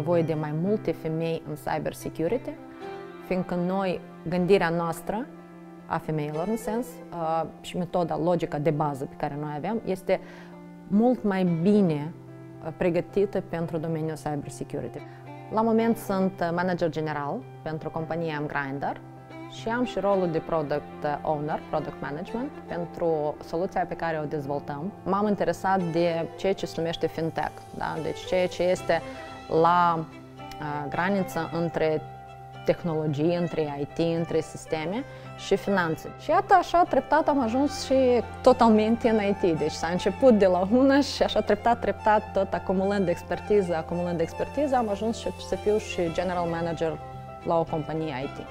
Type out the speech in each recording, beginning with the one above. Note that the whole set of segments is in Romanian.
nevoie de mai multe femei în cybersecurity, fiindcă noi, gândirea noastră, a femeilor în sens, și metoda, logica de bază pe care noi avem, este mult mai bine pregătită pentru domeniul cybersecurity. La moment sunt manager general pentru compania Grindr și am și rolul de product owner, product management, pentru soluția pe care o dezvoltăm. M-am interesat de ceea ce se numește fintech, da? Deci ceea ce este la graniță între tehnologie, între IT, între sisteme și finanțe. Și iată, așa treptat am ajuns și totalmente în IT. Deci s-a început de la una și așa treptat, tot acumulând expertiză, am ajuns să fiu și general manager la o companie IT.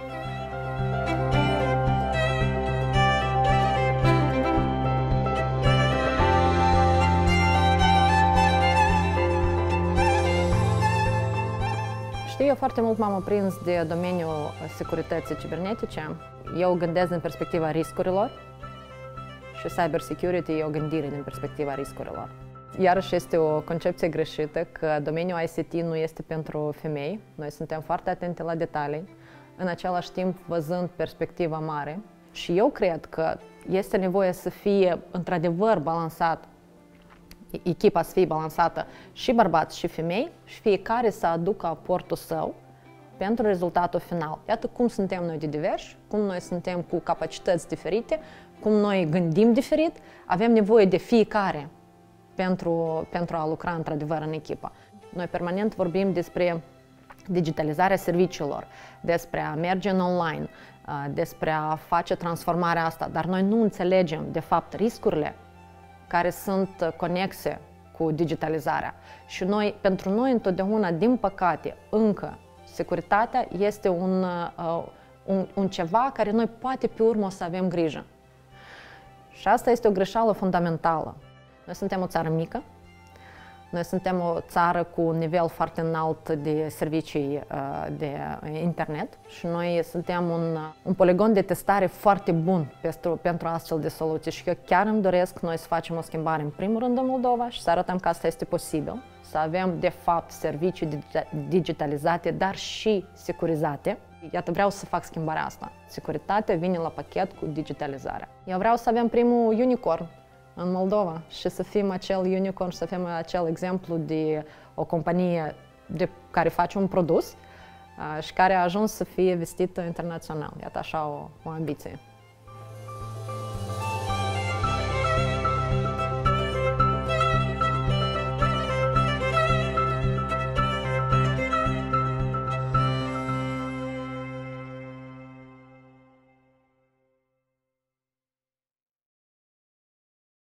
Știi, eu foarte mult m-am aprins de domeniul securității cibernetice. Eu gândesc din perspectiva riscurilor și cybersecurity e o gândire din perspectiva riscurilor. Iarăși este o concepție greșită că domeniul ICT nu este pentru femei. Noi suntem foarte atente la detalii, în același timp văzând perspectiva mare. Și eu cred că este nevoie să fie într-adevăr balansat, echipa să fie balansată și bărbați și femei și fiecare să aducă aportul său pentru rezultatul final. Iată cum suntem noi de diversi, cum noi suntem cu capacități diferite, cum noi gândim diferit, avem nevoie de fiecare pentru a lucra într-adevăr în echipă. Noi permanent vorbim despre digitalizarea serviciilor, despre a merge în online, despre a face transformarea asta, dar noi nu înțelegem de fapt riscurile care sunt conexe cu digitalizarea. Și pentru noi întotdeauna, din păcate, încă securitatea este un ceva care noi poate pe urmă o să avem grijă. Și asta este o greșeală fundamentală. Noi suntem o țară mică, noi suntem o țară cu un nivel foarte înalt de servicii de internet și noi suntem un poligon de testare foarte bun pentru astfel de soluții și eu chiar îmi doresc noi să facem o schimbare în primul rând în Moldova și să arătăm că asta este posibil, să avem de fapt servicii digitalizate, dar și securizate. Iată, vreau să fac schimbarea asta. Securitatea vine la pachet cu digitalizarea. Eu vreau să avem primul unicorn în Moldova și să fim acel unicorn, să fim acel exemplu de o companie care face un produs și care a ajuns să fie vestită internațional. Iată așa o ambiție.